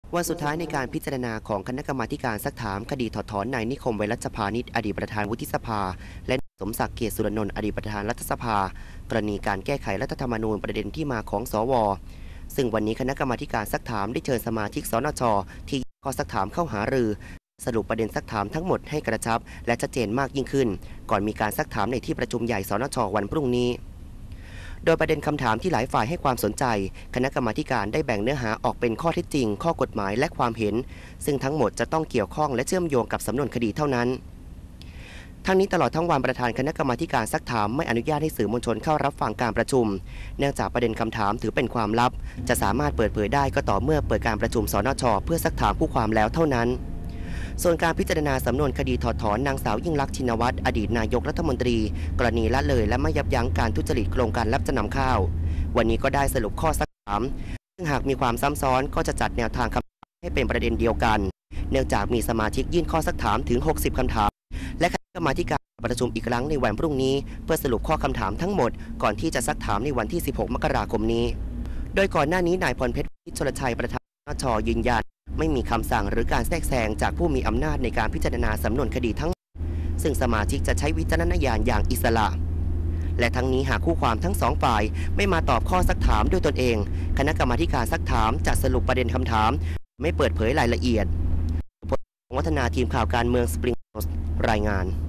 วันสุดท้ายในการพิจารณาของคณะกรรมาการซักถามคดีถอดถอนนายนิคม ไวรัชพานิชอดีตประธานวุฒิสภาและสมศักดิ์ เกียรติสุรนนท์อดีตประธานรัฐสภากรณีการแก้ไขรัฐธรรมนูญประเด็นที่มาของสวซึ่งวันนี้คณะกรรมาการซักถามได้เชิญสมาชิกสนชที่ข้อซักถามเข้าหารือสรุปประเด็นซักถามทั้งหมดให้กระชับและชัดเจนมากยิ่งขึ้นก่อนมีการซักถามในที่ประชุมใหญ่สนชวันพรุ่งนี้โดยประเด็นคำถามที่หลายฝ่ายให้ความสนใจคณะกรรมาการได้แบ่งเนื้อหาออกเป็นข้อเท็จจริงข้อกฎหมายและความเห็นซึ่งทั้งหมดจะต้องเกี่ยวข้องและเชื่อมโยงกับสำนวนคดีเท่านั้นทั้งนี้ตลอดทั้งวันประธานคณะกรรมาการซักถามไม่อนุญาตให้สื่อมวลชนเข้ารับฟังการประชุมเนื่องจากประเด็นคำถามถือเป็นความลับจะสามารถเปิดเผยได้ก็ต่อเมื่อเปิดการประชุมสนชเพื่อซักถามผู้ความแล้วเท่านั้นส่วนการพิจารณาสำนวนคดีถอดถอนนางสาวยิ่งลักษณ์ชินวัตรอดีตนายกรัฐมนตรีกรณีละเลยและไม่ยับยั้งการทุจริตโครงการรับจำนำข้าววันนี้ก็ได้สรุปข้อซักถามซึ่งหากมีความซ้ำซ้อนก็จะจัดแนวทางคำถามให้เป็นประเด็นเดียวกันเนื่องจากมีสมาชิกยื่นข้อซักถามถึง60คำถามและคณะกรรมาการประชุมอีกครั้งในวันพรุ่งนี้เพื่อสรุปข้อคำถามทั้งหมดก่อนที่จะซักถามในวันที่16มกราคมนี้โดยก่อนหน้านี้นายพรเพชร ชลชัยประธานสนชยืนยันไม่มีคำสั่งหรือการแทรกแซงจากผู้มีอำนาจในการพิจารณาสำนวนคดีทั้งซึ่งสมาชิกจะใช้วิจารณญาณอย่างอิสระและทั้งนี้หากคู่ความทั้งสองฝ่ายไม่มาตอบข้อซักถามด้วยตนเองคณะกรรมาการซักถามจะสรุปประเด็นคำถามไม่เปิดเผยรายละเอียดวัฒนาทีมข่าวการเมืองสปริงรายงาน